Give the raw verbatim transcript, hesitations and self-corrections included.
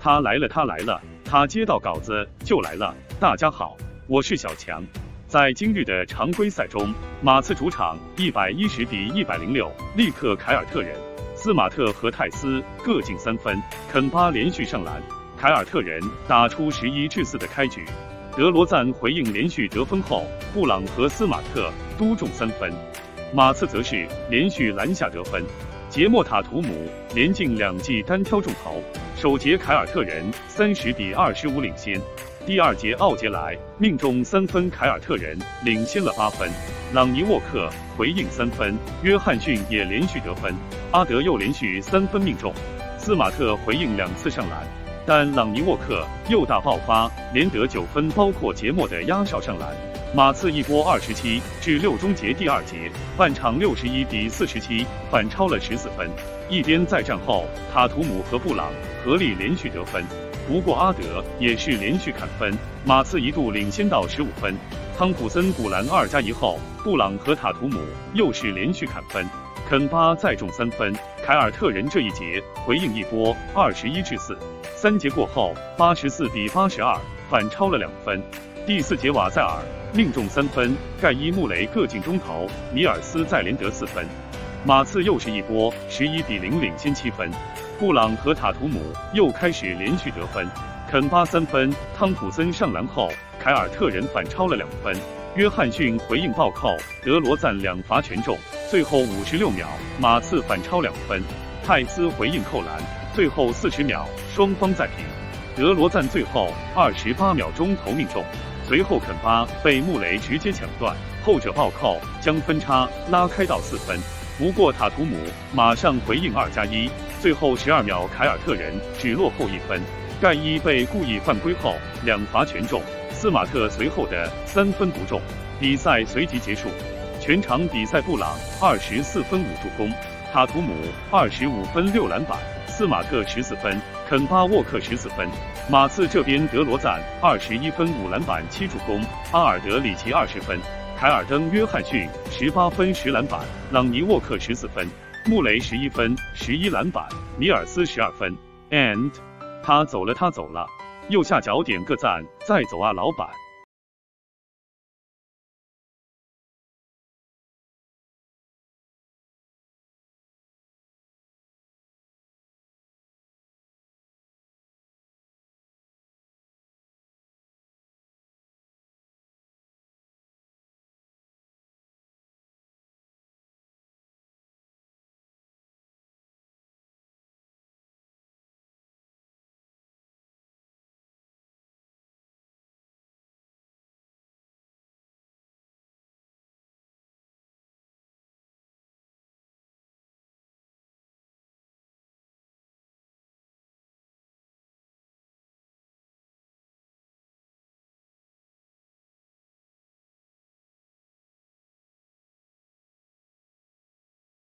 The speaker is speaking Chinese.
他来了，他来了，他接到稿子就来了。大家好，我是小强。在今日的常规赛中，马刺主场一百一十比一百零六力克凯尔特人，斯马特和泰斯各进三分，肯巴连续上篮，凯尔特人打出十一至四的开局。德罗赞回应连续得分后，布朗和斯马特都中三分，马刺则是连续篮下得分。杰莫塔图姆连进两记单挑中投，首节凯尔特人三十比二十五领先。第二节奥杰莱命中三分，凯尔特人领先了八分。朗尼沃克回应三分，约翰逊也连续得分，阿德又连续三分命中，斯马特回应两次上篮，但朗尼沃克又大爆发，连得九分，包括节末的压哨上篮。马刺一波二十七至六终结第二节，半场六十一比四十七反超了十四分。一边再战后，塔图姆和布朗合力连续得分，不过阿德也是连续砍分，马刺一度领先到十五分。汤普森补篮二加一后，布朗和塔图姆又是连续砍分，肯巴再中三分，凯尔特人这一节回应一波二十一至四。三节过后，八十四比八十二反超了两分。第四节瓦塞尔命中三分，盖伊、穆雷各进中投，米尔斯再连得四分，马刺又是一波十一比零领先七分。布朗和塔图姆又开始连续得分，肯巴三分，汤普森上篮后，凯尔特人反超了两分。约翰逊回应暴扣，德罗赞两罚全中，最后五十六秒，马刺反超两分。泰斯回应扣篮，最后四十秒，双方再平。德罗赞最后二十八秒钟投命中，随后肯巴被穆雷直接抢断，后者暴扣将分差拉开到四分。不过塔图姆马上回应二加一，最后十二秒凯尔特人只落后一分。盖伊被故意犯规后两罚全中，斯马特随后的三分不中，比赛随即结束。全场比赛布朗二十四分五助攻，塔图姆二十五分六篮板，斯马特十四分，肯巴沃克十四分。马刺这边德罗赞二十一分五篮板七助攻，阿尔德里奇二十分，凯尔登约翰逊十八分十篮板，朗尼沃克十四分，穆雷十一分十一篮板，米尔斯十二分。And 他走了，他走了，右下角点个赞，再走啊，老板。